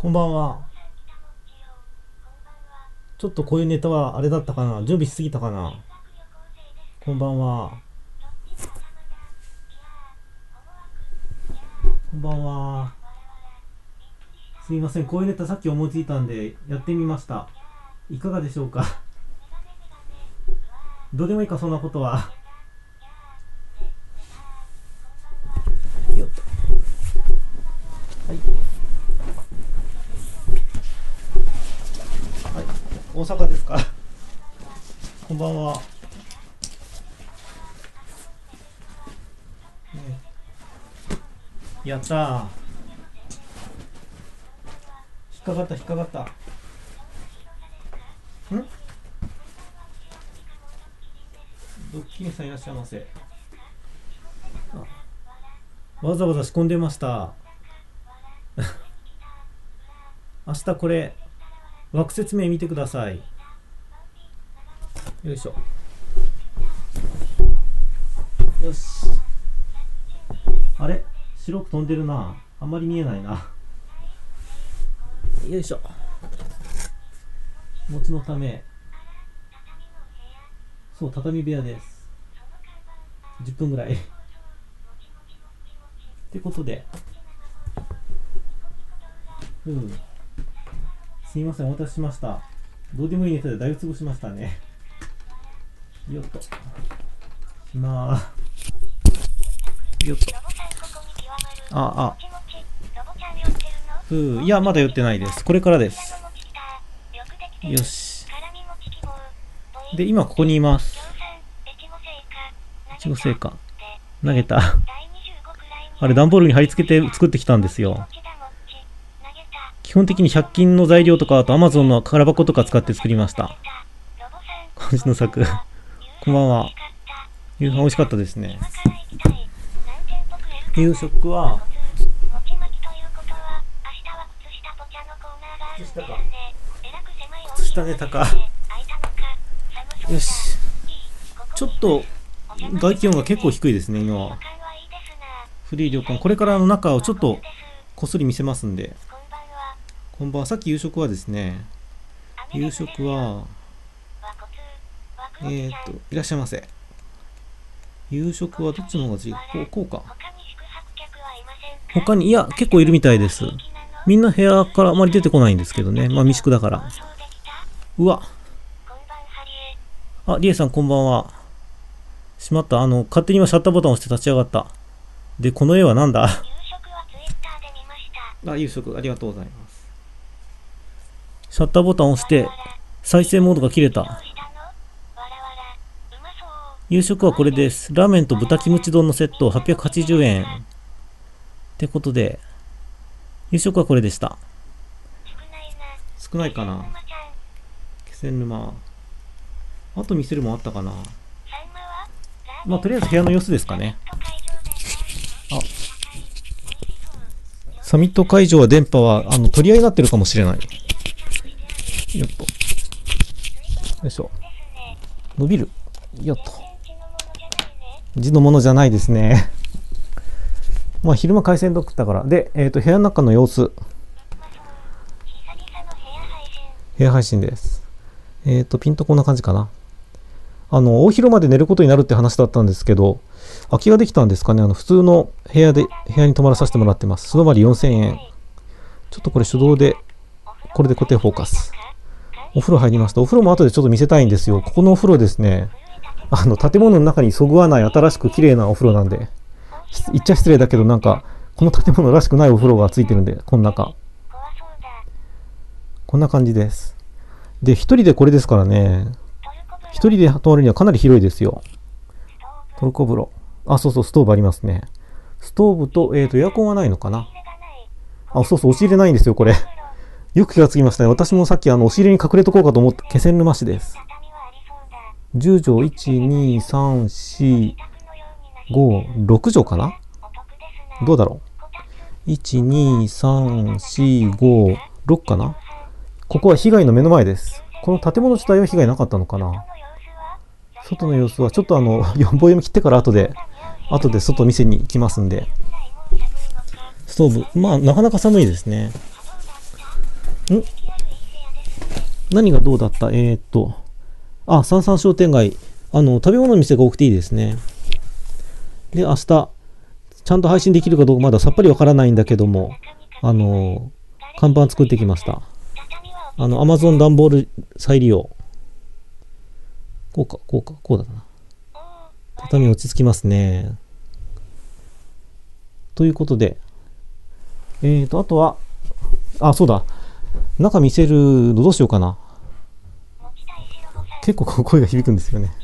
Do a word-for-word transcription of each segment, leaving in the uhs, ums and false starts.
こんばんは。ちょっとこういうネタはあれだったかな、準備しすぎたかな。こんばんは。こんばんは。すいません、こういうネタさっき思いついたんでやってみました。いかがでしょうか。どうでもいいか、そんなことは。よっと。はい。はい。大阪ですか。こんばんは。ね、やったー。引っかかった、引っかかった。んドッキリさんいらっしゃいませ。わざわざ仕込んでました。明日これ枠説明見てください。よいしょ。よし。あれ、白く飛んでるな。あんまり見えないな。よいしょ。餅のため、そう、畳部屋です。じゅっぷんぐらいってことで、うん、すみません、お待たせしました。どうでもいいネタで大潰しましたね。よっと。まあ、よっと。ああ、うん、いや、まだ寄ってないです。これからです。よし。で、今ここにいます。いちご製菓。投げた。あれ、段ボールに貼り付けて作ってきたんですよ。基本的にひゃく均の材料とか、あと Amazon の空箱とか使って作りました。今週の作。こんばんは。夕飯美味しかったですね。夕食は、靴下か。靴下ネタか。よし。ちょっと、外気温が結構低いですね、今は。古い旅館。これからの中をちょっとこっそり見せますんで。こんばんは。さっき夕食はですね、夕食は、えーっと、いらっしゃいませ。夕食はどっちの方がいい？こう、こうか。他に、いや、結構いるみたいです。みんな部屋からあまり出てこないんですけどね。まあ、未宿だから。うわ。あ、リエさんこんばんは。しまった。あの、勝手に今シャッターボタンを押して立ち上がった。で、この絵はなんだ？あ、夕食、ありがとうございます。シャッターボタンを押して、再生モードが切れた。夕食はこれです。ラーメンと豚キムチ丼のセットはっぴゃくはちじゅうえん。ってことで、夕食はこれでした。少ないかな。気仙沼。あと見せるもんあったかな。まあ、とりあえず部屋の様子ですかね。あ、サミット会場は電波は、あの、取り合いになってるかもしれない。よっと。よいしょ。伸びる。よっと。字のものじゃないですね。まあ、昼間回線ドックだから。で、えっと、部屋の中の様子。部屋配信です。えっと、ピンとこんな感じかな。あの、大広間で寝ることになるって話だったんですけど、空きができたんですかね。あの、普通の部屋で、部屋に泊まらさせてもらってます。素泊まりよんせんえん。ちょっとこれ手動で、これで固定フォーカス。お風呂入りました。お風呂も後でちょっと見せたいんですよ。ここのお風呂ですね。あの、建物の中にそぐわない新しく綺麗なお風呂なんで。言っちゃ失礼だけど、なんか、この建物らしくないお風呂がついてるんで、この中。こんな感じです。で、一人でこれですからね。一人で泊まるにはかなり広いですよ。トルコ風呂。あ、そうそう、ストーブありますね。ストーブと、えっと、エアコンはないのかな。あ、そうそう、押し入れないんですよ、これ。よく気がつきましたね。私もさっき、あの、押し入れに隠れとこうかと思った、気仙沼市です。じゅう畳、いち、に、さん、し、ご、ろく畳かな。どうだろう。いち、に、さん、し、ご、ろくかな。ここは被害の目の前です。この建物自体は被害なかったのかな。外の様子はちょっとあのよんぼん読み切ってから後で後で外見せに行きますんで。ストーブ、まあなかなか寒いですね。 ん何がどうだった？えー、っと、あ、三々商店街。あの、食べ物の店が多くていいですね。で、明日、ちゃんと配信できるかどうかまださっぱりわからないんだけども、あの、看板作ってきました。あの、Amazon 段ボール再利用。こうか、こうか、こうだな。畳落ち着きますね。ということで、えーと、あとは、あ、そうだ。中見せるのどうしようかな。結構声が響くんですよね。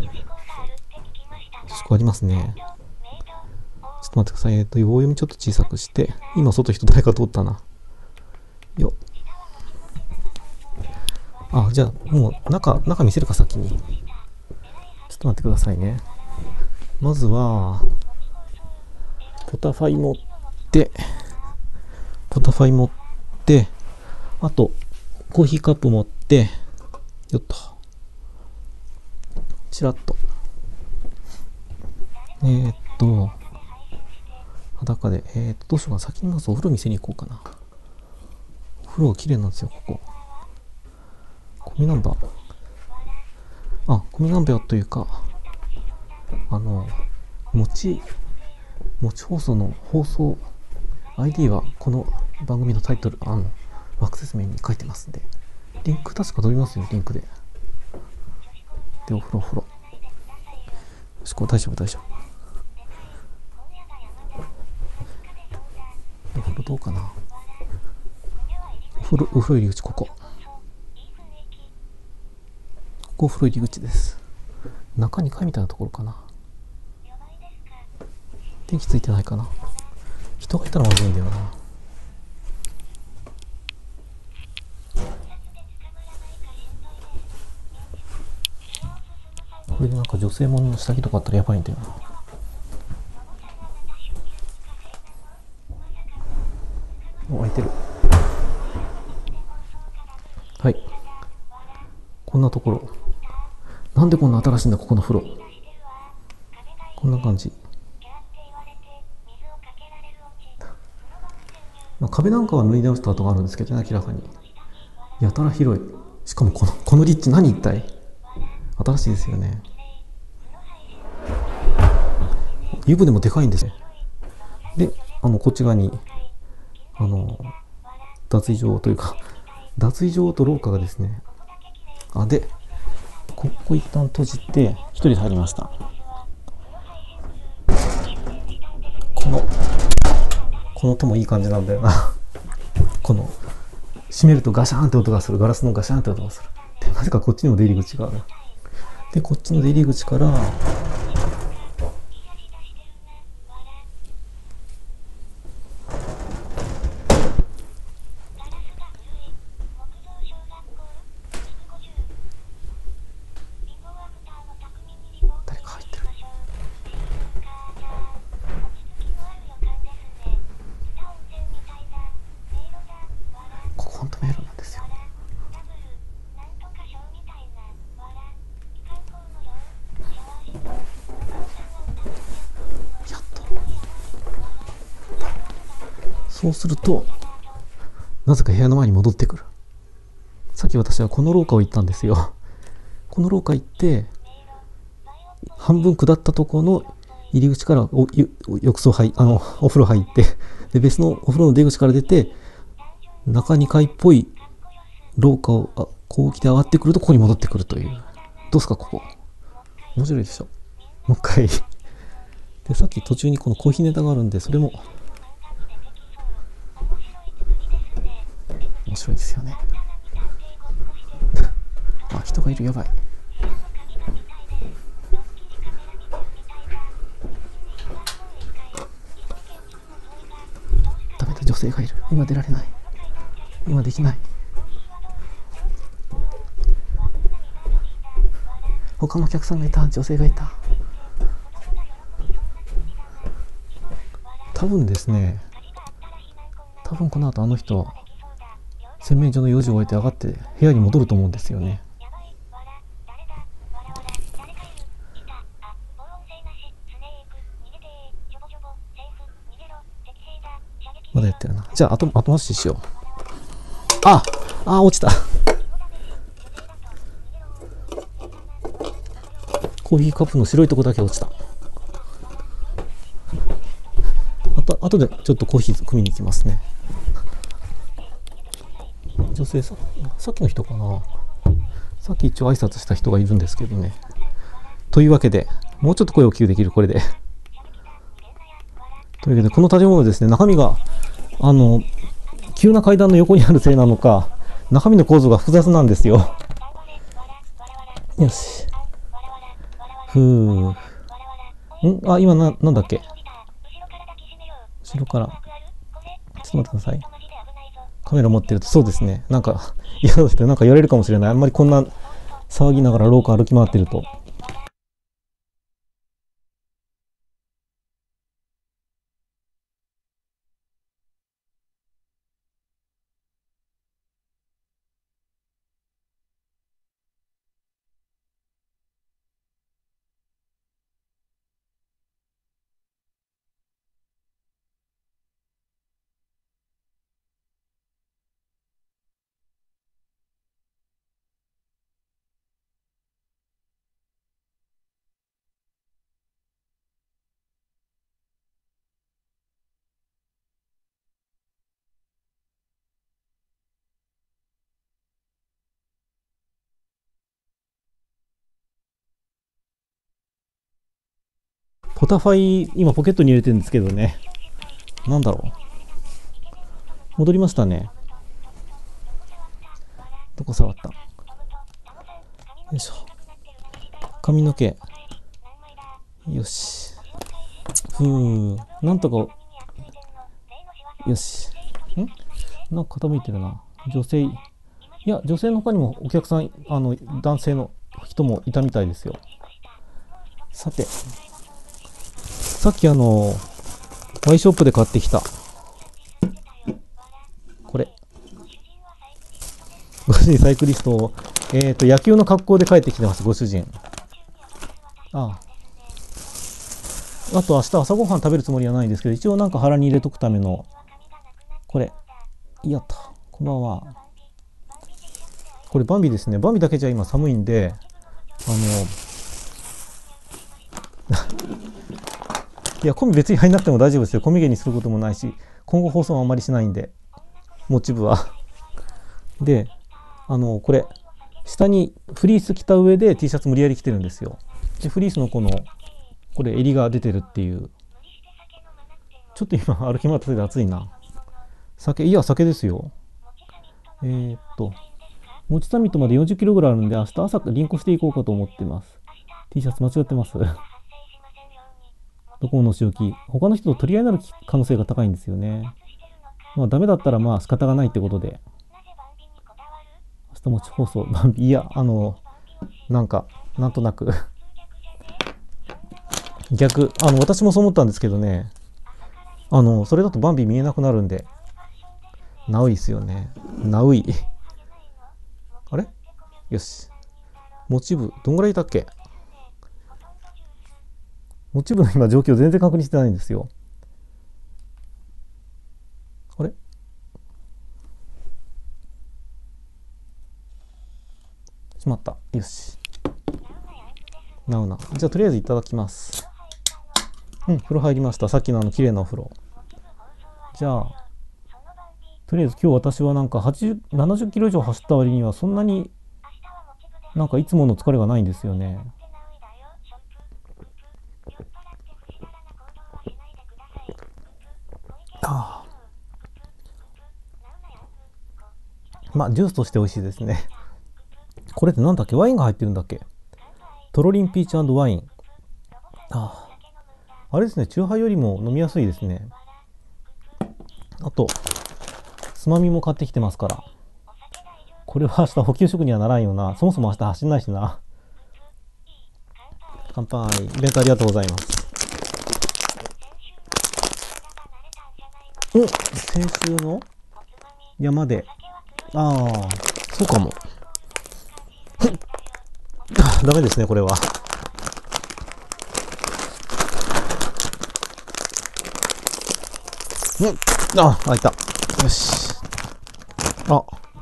よしこありますね。ちょっと待ってください。えっと、棒読みちょっと小さくして、今外人誰か通ったな。よっ。あ、じゃあ、もう中、中見せるか先に。ちょっと待ってくださいね。まずは、ポタファイ持って、ポタファイ持って、あと、コーヒーカップ持って、よっと。ちらっと。えー、っと、裸で、えー、っと、どうしようかな。先にまずお風呂見せに行こうかな。お風呂綺麗なんですよ、ここ。コミナンバー。あ、コミナンバーというか、あの、持ち、持ち放送の放送 アイディー はこの番組のタイトル、あの、枠説明に書いてますんで、リンク確か飛びますよ、リンクで。で、お風呂、お風呂。よし、これ大丈夫、大丈夫。お風呂どうかな。お風呂、お風呂入り口、ここ。ここお風呂入り口です。中に階みたいなところかな。電気ついてないかな。人がいたらまずいんだよな。これでなんか女性ものの下着とかあったらやばいんだよな。お、開いてる。はい。こんなところ。なんでこんな新しいんだ、ここの風呂。こんな感じ。まあ、壁なんかは縫い直した跡があるんですけどね、明らかに。やたら広い。しかもこの、この立地何一体？新しいですよね。湯船もでかいんですね。で、あの、こっち側に、あの、脱衣場というか、脱衣場と廊下がですね、あ、で、ここ一旦閉じて、一人で入りました。この、この音もいい感じなんだよな。この、閉めるとガシャーンって音がする。ガラスのガシャーンって音がする。で、なぜかこっちにも出入り口がある。で、こっちの出入り口から、誰か入ってる。ここほんと迷路なんですよ。やっと。そうすると、なぜか部屋の前に戻ってくる。さっき私はこの廊下を行ったんですよ。この廊下行って、半分下ったところの入り口からお浴槽入あのお風呂入って、で別のお風呂の出口から出て、中に階っぽい廊下をあこう来て上がってくるとここに戻ってくるという。どうすかここ。面白いでしょ。もう一回。でさっき途中にこのコーヒーネタがあるんで、それも面白いですよね。あ、人がいる、やばい。ダメだ、女性がいる。今出られない。今できない。他のお客さんがいた。女性がいた。多分ですね、多分この後あの人は洗面所の用事を終えて上がって部屋に戻ると思うんですよね。まだやってるな。じゃあ後後回ししよう。 ああ、落ちた。コーヒーカップの白いとこだけ落ちた。あと、あとでちょっとコーヒー汲みに行きますね。女性さ、さっきの人かな。さっき一応挨拶した人がいるんですけどね。というわけで、もうちょっと声を大きくできる、これで。というわけで、この建物ですね、中身が、あの、急な階段の横にあるせいなのか、中身の構造が複雑なんですよ。よし。ふう。んあ、今な、なんだっけ。後ろから。ちょっと待ってください。カメラ持ってると、そうですね。なんか、嫌だって、なんか言われるかもしれない。あんまりこんな騒ぎながら廊下歩き回ってると。ポタファイ、今ポケットに入れてるんですけどね。なんだろう。戻りましたね。どこ触った？よいしょ。髪の毛。よし。ふう。なんとか、よし。んなんか傾いてるな。女性。いや、女性の他にもお客さん、あの、男性の人もいたみたいですよ。さて。さっきあの、ワイショップで買ってきた。これ。ご主人サイクリストを、えっと、野球の格好で帰ってきてます、ご主人。ああ。あと明日朝ごはん食べるつもりはないんですけど、一応なんか腹に入れとくための、これ。やった。こんばんは。これバンビですね。バンビだけじゃ今寒いんで、あの、いや、コミ別に入んなくても大丈夫ですよ。コミ毛にすることもないし、今後放送はあんまりしないんで、モチブは。で、あの、これ、下にフリース着た上で T シャツ無理やり着てるんですよ。で、フリースのこの、これ襟が出てるっていう。ちょっと今歩き回ってて暑いな。酒、いや、酒ですよ。えー、っと、もちサミットまでよんじゅっキロぐらいあるんで、明日朝リンクしていこうかと思ってます。T シャツ間違ってます。どこの仕置き。他の人と取り合いになる可能性が高いんですよね。まあ、ダメだったらまあ仕方がないってことで。明日持ち放送。いや、あの、なんか、なんとなく。逆、あの、私もそう思ったんですけどね。あの、それだとバンビ見えなくなるんで。ナウイですよね。ナウイ。あれよし。モチブ、どんぐらいいたっけ？モチブの今状況全然確認してないんですよ。あれしまった。よし。なうな。じゃあとりあえずいただきます。うん、風呂入りました。さっきのあの綺麗なお風呂。じゃあ、とりあえず今日私はなんかはちじゅう、ななじゅっキロ以上走った割にはそんなになんかいつもの疲れがないんですよね。ああ。まあジュースとして美味しいですね。これってなんだっけ？ワインが入ってるんだっけ？トロリンピーチ&ワイン。ああ。あれですね、チューハイよりも飲みやすいですね。あと、つまみも買ってきてますから。これは明日補給食にはならんよな。そもそも明日走んないしな。乾杯。イベントありがとうございます。うん、先週の山で。ああ、そうかも。ダメですね、これは。うん、あ、開いた。よし。あ、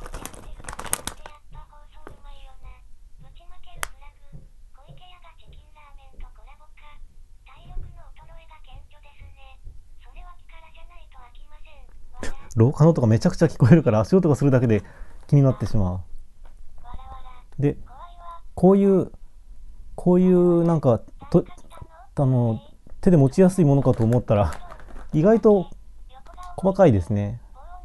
廊下の音がめちゃくちゃ聞こえるから足音がするだけで気になってしまう。で、こういうこういうなんかとあの手で持ちやすいものかと思ったら意外と細かいですね。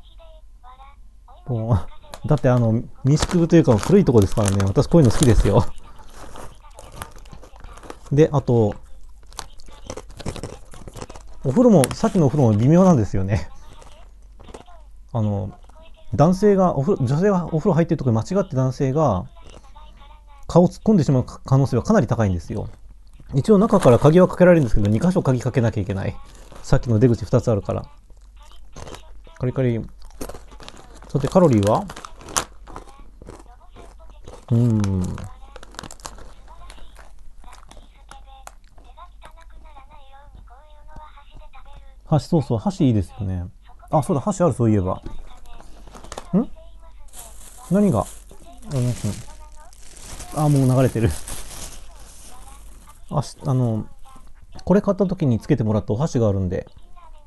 もうだってあの民宿部というか古いとこですからね。私こういうの好きですよ。で、あとお風呂もさっきのお風呂も微妙なんですよね。あの男性がお風呂女性がお風呂入ってるところに間違って男性が顔を突っ込んでしまう可能性はかなり高いんですよ。一応中から鍵はかけられるんですけどに箇所鍵かけなきゃいけない。さっきの出口ふたつあるから。カリカリ。さてカロリーはうーん箸、そうそう、箸いいですよね。あ、そうだ、箸ある、そういえば。ん何が、うん、あ、もう流れてる。あし、あの、これ買った時につけてもらったお箸があるんで、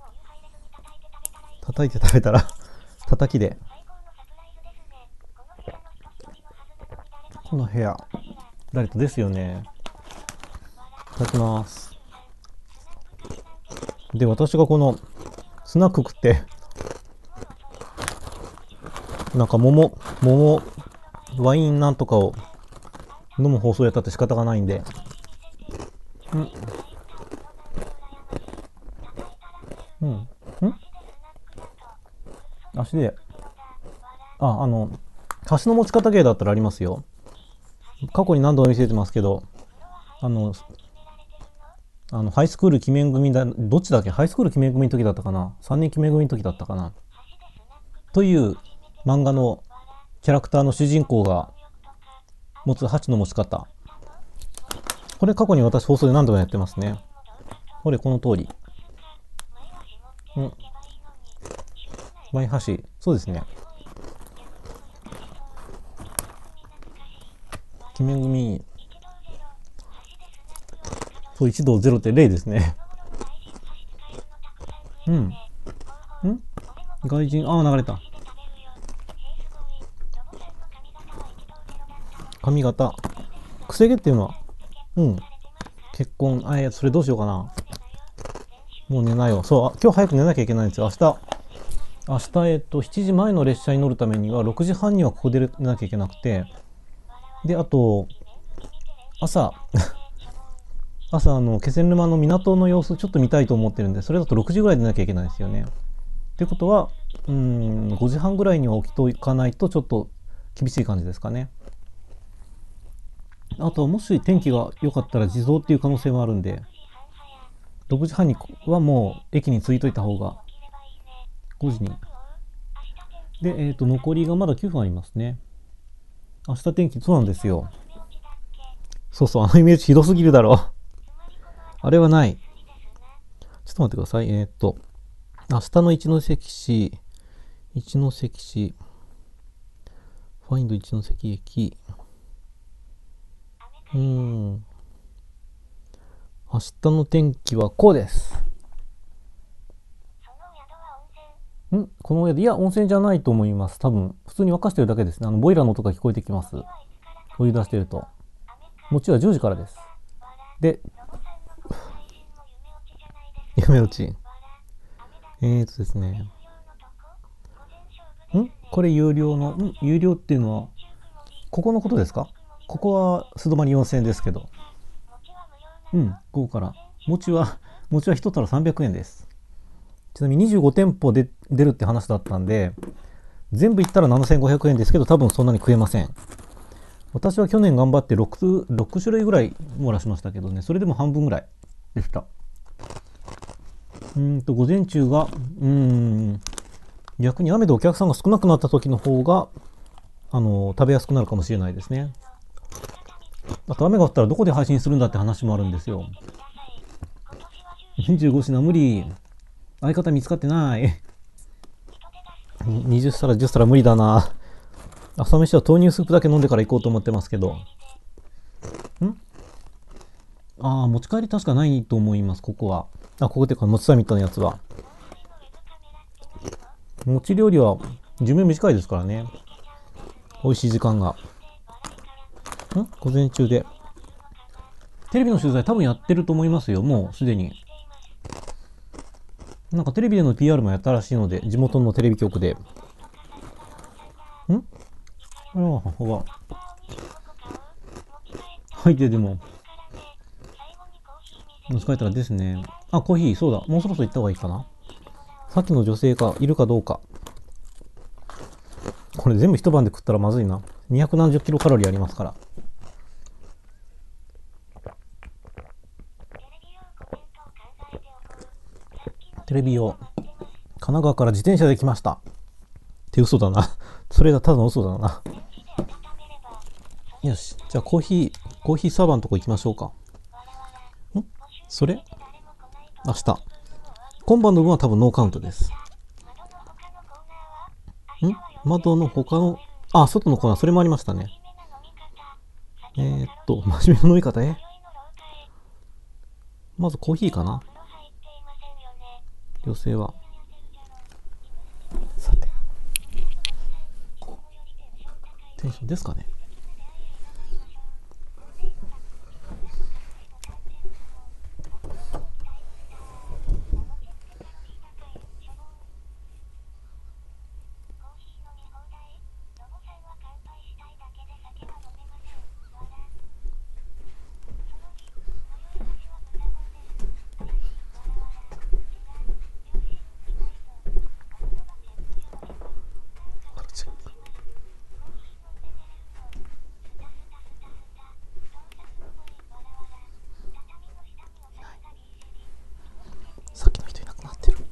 叩いて食べたら、叩きで。この部屋、ライトですよね。いただきます。で、私がこの、スナック食って、なんか桃、桃、ワインなんとかを飲む放送やったって仕方がないんで、うん。うん。ん足で、あ、あの、箸の持ち方芸だったらありますよ。過去に何度も見せてますけど、あの、あのハイスクール記念組だ、どっちだっけハイスクール記念組の時だったかな ?さん 年記念組の時だったかなという漫画のキャラクターの主人公が持つ箸の持ち方。これ過去に私放送で何度もやってますね。これこの通り。うん。マイ箸。そうですね。記念組。そう、いちどゼロってゼロですね。うん。ん外人、ああ、流れた。髪型。くせ毛っていうのは、うん。結婚、あ、いや、それどうしようかな。もう寝ないよ。そう、今日早く寝なきゃいけないんですよ。明日、明日、えっと、しちじまえの列車に乗るためには、ろくじはんにはここで寝なきゃいけなくて、で、あと、朝、朝、あの、気仙沼の港の様子ちょっと見たいと思ってるんで、それだとろくじぐらいでなきゃいけないですよね。ってことは、うーん、ごじはんぐらいには起きといかないとちょっと厳しい感じですかね。あとはもし天気が良かったら地蔵っていう可能性もあるんで、ろくじはんにはもう駅に着いといた方が、ごじに。で、えっと、残りがまだきゅうふんありますね。明日天気、そうなんですよ。そうそう、あのイメージひどすぎるだろう。あれはない。ちょっと待ってください。えっと、明日の一関市、一関市、ファインド一関駅、うーん。明日の天気はこうです。んこの宿、いや、温泉じゃないと思います。多分、普通に沸かしてるだけですね。あの、ボイラーの音が聞こえてきます。お湯出してると。餅はじゅうじからです。で、夢落ち。えーとですね。んこれ有料の、ん有料っていうのは、ここのことですか？ここは素泊まりよんせんえんですけど。うん、午後から。餅は、餅は一皿さんびゃくえんです。ちなみににじゅうご店舗で出るって話だったんで、全部いったらななせんごひゃくえんですけど、多分そんなに食えません。私は去年頑張って 6, ろく種類ぐらい漏らしましたけどね、それでも半分ぐらいでした。うんと、午前中が、うーん、逆に雨でお客さんが少なくなった時の方が、あの、食べやすくなるかもしれないですね。あと雨が降ったらどこで配信するんだって話もあるんですよ。にじゅうご品無理。相方見つかってない。にじゅっ皿じゅっ皿無理だな。朝飯は豆乳スープだけ飲んでから行こうと思ってますけど。んああ、持ち帰り確かないと思います、ここは。あ、ここっていうか、もちサミットのやつは。 餅料理は寿命短いですからね。美味しい時間が。ん午前中で。テレビの取材多分やってると思いますよ。もうすでに。なんかテレビでの ピーアール もやったらしいので、地元のテレビ局で。んあら、ほら。はい、で、でも。疲れたらですね。あ、コーヒー、そうだ。もうそろそろ行った方がいいかな。さっきの女性がいるかどうか。これ全部一晩で食ったらまずいな。にひゃくなんじゅっキロカロリーありますから。テレビ用。神奈川から自転車で来ました。って嘘だな。それがただの嘘だな。よし。じゃあコーヒー、コーヒーサーバーのとこ行きましょうか。んそれ明日。今晩の分は多分ノーカウントです。ん窓の他の、あ、外のコーナー、それもありましたね。えー、っと、真面目な飲み方、えまずコーヒーかな女性は。さて。テンションですかね。さっきの人いなくなってる。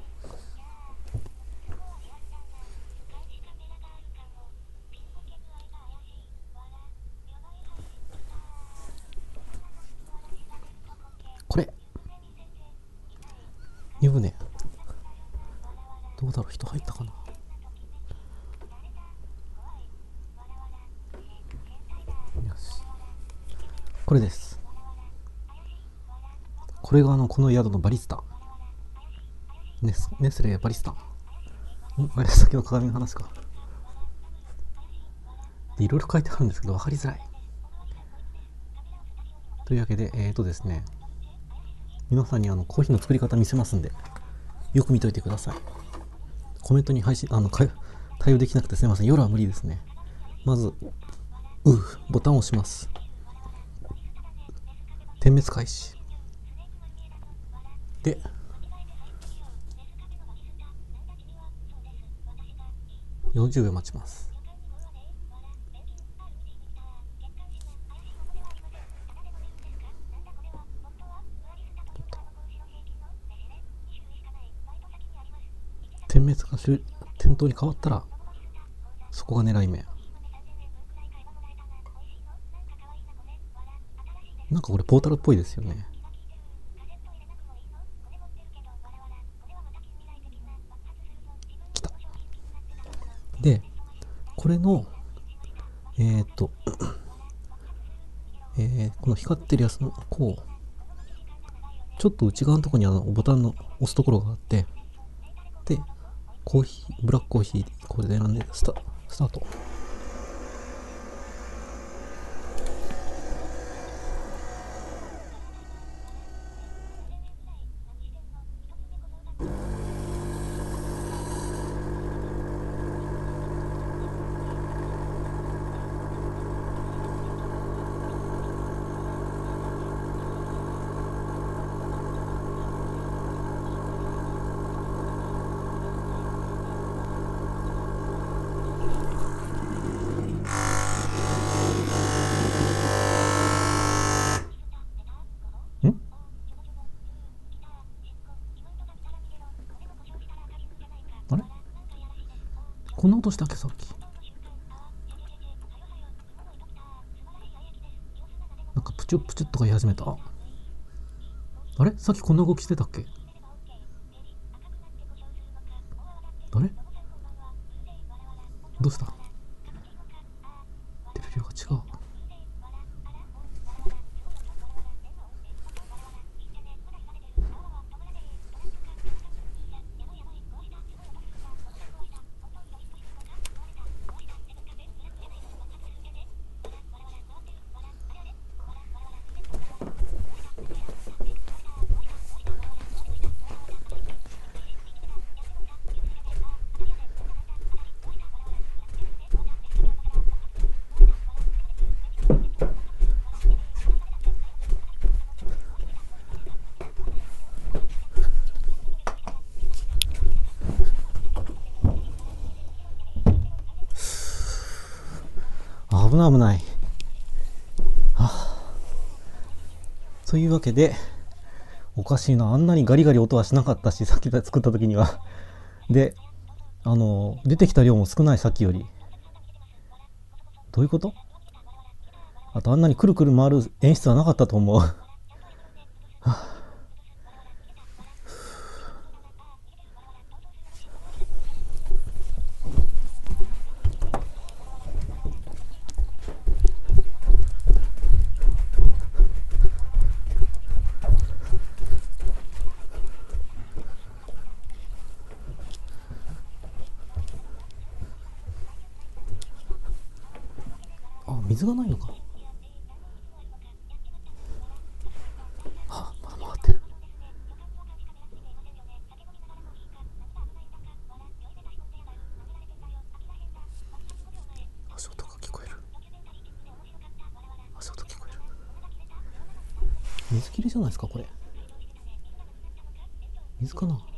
これ湯船どうだろう、人入ったかな。よし、これです。これがあのこの宿のバリスタネス、ネスレバリスタ。んあれ、さっきの鏡の話か。でいろいろ書いてあるんですけど分かりづらい。というわけで、えーとですね、皆さんにあのコーヒーの作り方見せますんで、よく見といてください。コメントに配信、あの、対応できなくてすみません。夜は無理ですね。まず、うボタンを押します。点滅開始。で、よんじゅうびょう待ちます。点滅が点灯に変わったら、そこが狙い目。なんかこれポータルっぽいですよね。来た。で、これの、えっと、えー、この光ってるやつの、こう、ちょっと内側のところにあのボタンの押すところがあって、で、コーヒー、ブラックコーヒー、これで選んでスタ、スタート。んあれこんな音したっけさっき。なんかプチュップチュッとか言い始めた。あれさっきこんな動きしてたっけ。あれどうした。出る量が違う。 危ない危ない。はあ、というわけで、おかしいな、あんなにガリガリ音はしなかったし、さっき作った時には。で、あの、出てきた量も少ない、さっきより。どういうこと？あと、あんなにくるくる回る演出はなかったと思う。はあ、あ、水がないのか。はあ、まだ回ってる。足音が聞こえる。足音聞こえる。水切れじゃないですか、これ。水かな。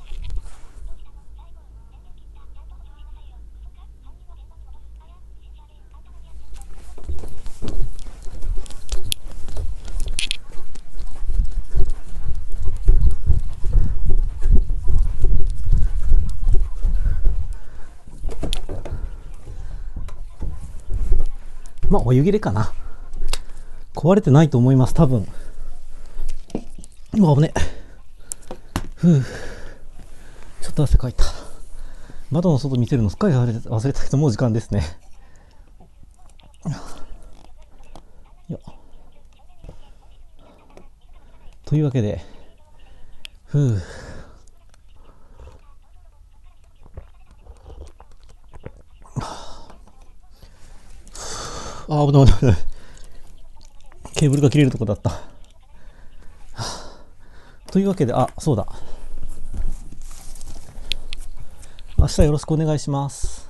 まあ、お湯切れかな。壊れてないと思います、多分。うわ、危ね。ふう。ちょっと汗かいた。窓の外見せるのすっかり忘れて忘れたけど、もう時間ですね。よというわけで、ふう。あ、危ない危ない。ケーブルが切れるとこだった。というわけで、あ、そうだ。明日よろしくお願いします。